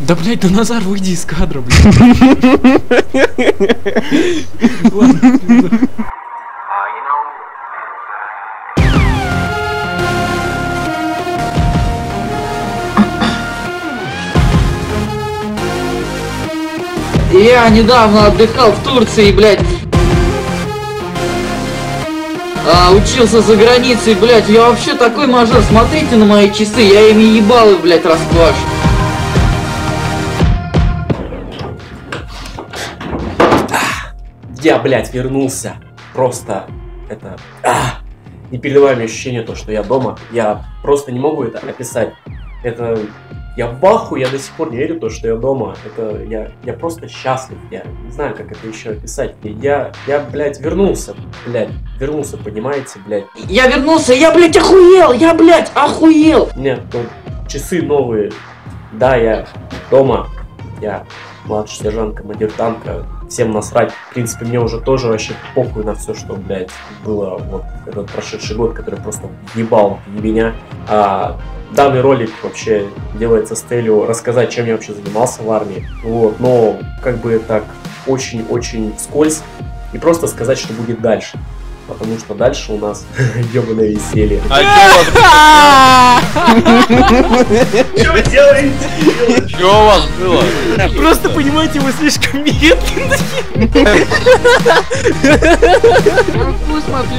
Да, блядь, да Назар, выйди из кадра, блядь. Ладно. Я недавно отдыхал в Турции, блядь. Учился за границей, блядь. Я вообще такой мажор. Смотрите на мои часы, я ими ебалы, блядь, расквашу. Я, блядь, вернулся. Просто это... непередаваемое ощущение, то, что я дома. Я просто не могу это описать. Это... Я в ахуе, я до сих пор не верю в то, что я дома. Это... Я просто счастлив. Я не знаю, как это еще описать. Я, блядь, вернулся. Блядь, вернулся, понимаете, блядь. Я вернулся, я, блядь, охуел! Я, блядь, охуел! Нет, ну, часы новые. Да, я дома. Я младший сержант, командир танка. Всем насрать. В принципе, мне уже тоже вообще похуй на все, что, блядь, было вот этот прошедший год, который просто ебал ебеня. Данный ролик вообще делается с целью рассказать, чем я вообще занимался в армии. Вот, но как бы так очень-очень вскользь. И просто сказать, что будет дальше. Потому что дальше у нас ебаное веселье. Что вы делаете? Что у вас было? Просто, понимаете, вы слишком медленные. Пусть смотри,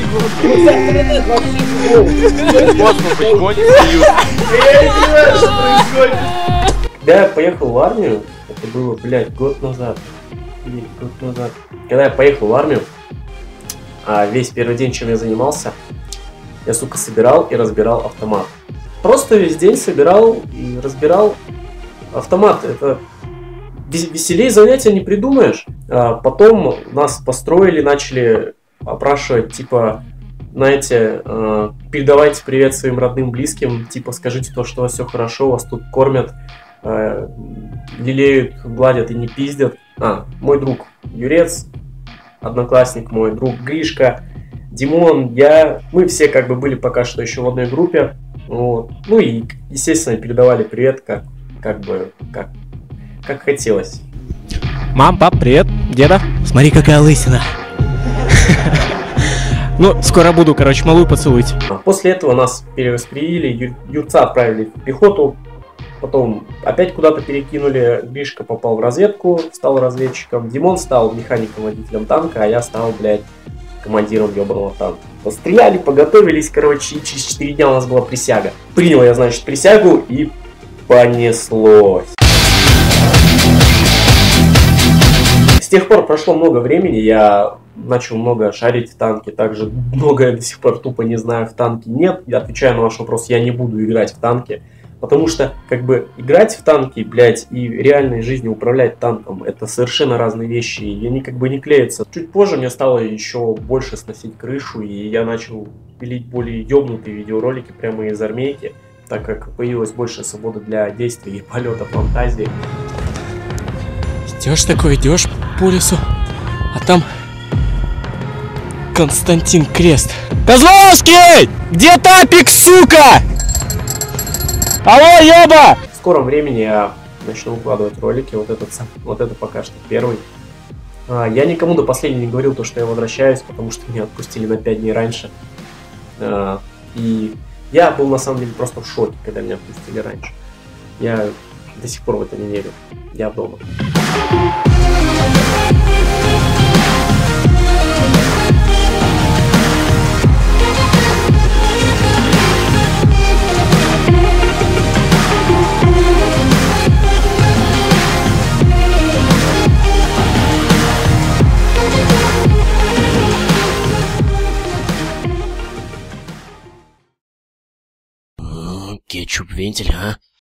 космос потихоньку бьют. Я не понимаю, что происходит. Когда я поехал в армию, это было, блядь, год назад. Когда я поехал в армию, весь первый день, чем я занимался, я, сука, собирал и разбирал автомат. Просто весь день собирал и разбирал автомат. Это веселее занятия не придумаешь. Потом нас построили, начали опрашивать, типа, знаете, передавайте привет своим родным, близким, типа, скажите то, что у вас все хорошо, вас тут кормят, лелеют, гладят и не пиздят. Мой друг Юрец, одноклассник мой, друг Гришка, Димон, я, мы все как бы были пока что еще в одной группе. Вот. Ну и, естественно, передавали привет, как хотелось. Мам, пап, привет. Деда, смотри, какая лысина. Ну, скоро буду, короче, малую поцелуйте. После этого нас перераспределили, Юрца отправили в пехоту, потом опять куда-то перекинули, Гришка попал в разведку, стал разведчиком, Димон стал механиком-водителем танка, а я стал, блядь, командиром ебаного танка. Постреляли, поготовились, короче, и через 4 дня у нас была присяга. Принял я, значит, присягу, и понеслось. С тех пор прошло много времени, я начал много шарить в танке, также многое до сих пор тупо не знаю в танке. Нет, я отвечаю на ваш вопрос, я не буду играть в танки. Потому что, как бы, играть в танки, блядь, и реальной жизнью управлять танком, это совершенно разные вещи, и они как бы не клеятся. Чуть позже мне стало еще больше сносить крышу, и я начал пилить более ёбнутые видеоролики прямо из армейки, так как появилась больше свободы для действий и полета фантазии. Идешь такой, идешь по лесу, а там Константин Крест. Козловский! Где тапик, сука? Алло, ёба! В скором времени я начну выкладывать ролики, вот это пока что первый. Я никому до последнего не говорил то, что я возвращаюсь, потому что меня отпустили на 5 дней раньше. И я был на самом деле просто в шоке, когда меня отпустили раньше. Я до сих пор в это не верю. Я дома. Кетчуп вентиль, а?